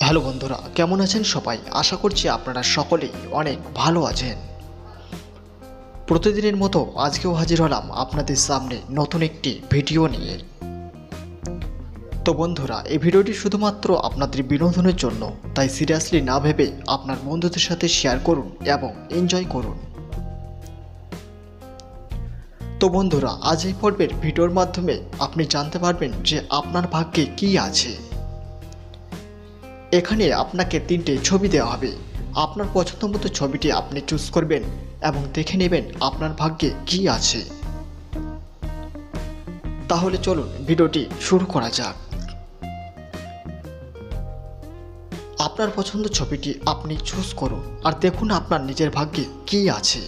Hello বন্ধুরা, কেমন আছেন সবাই? আশা করছি আপনারা সকলেই অনেক ভালো আছেন। প্রতিদিনের মতো আজকেও হাজির হলাম আপনাদের সামনে নতুন একটি ভিডিও নিয়ে। তো বন্ধুরা, এই ভিডিওটি শুধুমাত্র আপনাদের বিনোদনের জন্য, তাই সিরিয়াসলি না ভেবে আপনার বন্ধুদের সাথে শেয়ার করুন এবং এনজয় করুন। তো বন্ধুরা, আজ এই পর্বের ভিডিওর মাধ্যমে আপনি জানতে পারবেন যে আপনার ভাগ্যে কী আছে। এখানে আপনাকে 3টে ছবি দেওয়া হবে। আপনার পছন্দ মতো ছবিটি আপনি চুজ করবেন এবং দেখে নেবেন আপনার ভাগ্যে কী আছে। তাহলে চলুন ভিডিওটি শুরু করা যাক। আপনার পছন্দ ছবিটি আপনি চুজ করুন আর দেখুন আপনার নিজের ভাগ্যে কী আছে।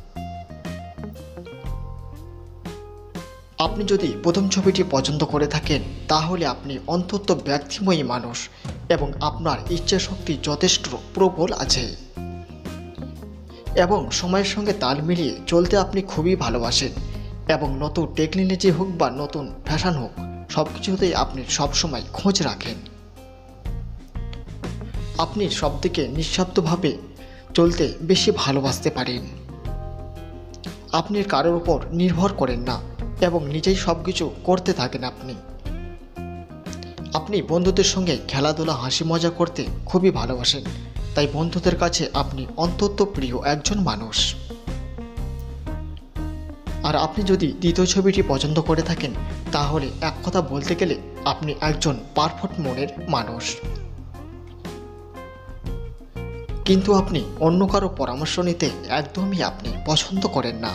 আপনি যদি প্রথম ছবিটি পছন্দ করে থাকেন তাহলে আপনি অন্তত ব্যক্তিময়ী মানুষ এবং আপনার ইচ্ছা শক্তি যথেষ্ট প্রবল আছে এবং সময়ের সঙ্গে তাল মিলিয়ে চলতে আপনি খুবই ভালোবাসেন এবং নতুন টেকনোলজি হোক বা নতুন ফ্যাশন হোক, সব কিছুতেই আপনি সবসময় খোঁজ রাখেন। আপনি সবদিকে নিঃশব্দভাবে চলতে বেশি ভালোবাসতে পারেন। আপনি কারোর উপর নির্ভর করেন না এবং নিজেই সব কিছু করতে থাকেন। আপনি বন্ধুদের সঙ্গে খেলাধুলা হাসি মজা করতে খুবই ভালোবাসেন, তাই বন্ধুদের কাছে আপনি অত্যন্ত প্রিয় একজন মানুষ। আর আপনি যদি দ্বিতীয় ছবিটি পছন্দ করে থাকেন তাহলে এক কথা বলতে গেলে আপনি একজন পারফেক্ট মনের মানুষ, কিন্তু আপনি অন্য কারো পরামর্শ নিতে একদমই আপনি পছন্দ করেন না।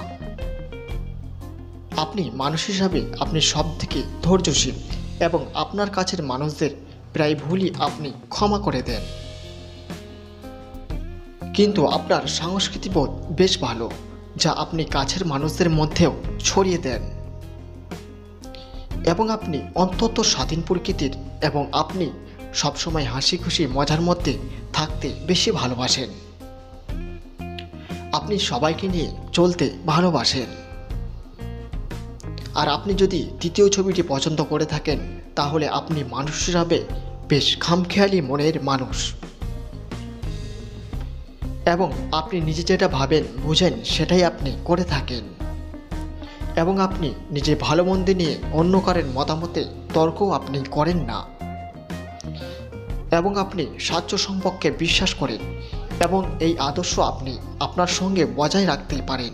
আপনি মানুষ হিসাবে আপনি সব থেকে ধৈর্যশীল এবং আপনার কাছের মানুষদের প্রায় ভুলই আপনি ক্ষমা করে দেন, কিন্তু আপনার সংস্কৃতিবোধ বেশ ভালো, যা আপনি কাছের মানুষদের মধ্যেও ছড়িয়ে দেন এবং আপনি অত্যন্ত স্বাধীন প্রকৃতির এবং আপনি সবসময় হাসি খুশি মজার মধ্যে থাকতে বেশি ভালোবাসেন। আপনি সবাইকে নিয়ে চলতে ভালোবাসেন। আর আপনি যদি তৃতীয় ছবিটি পছন্দ করে থাকেন তাহলে আপনি মানুষ হিসাবে বেশ খামখেয়ালি মনের মানুষ এবং আপনি নিজে যেটা ভাবেন বুঝেন সেটাই আপনি করে থাকেন এবং আপনি নিজে ভালো মন্দ নিয়ে অন্য কারোর মতামতে তর্কও আপনি করেন না এবং আপনি স্বাস্থ্য সম্পর্কে বিশ্বাস করেন এবং এই আদর্শ আপনি আপনার সঙ্গে বজায় রাখতে পারেন।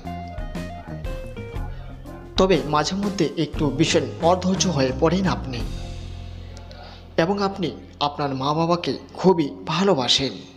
তবে মাঝে মধ্যে একটু ভীষণ অধৈর্য হয়ে পড়েন আপনি এবং আপনি আপনার মা বাবাকে খুবই ভালোবাসেন।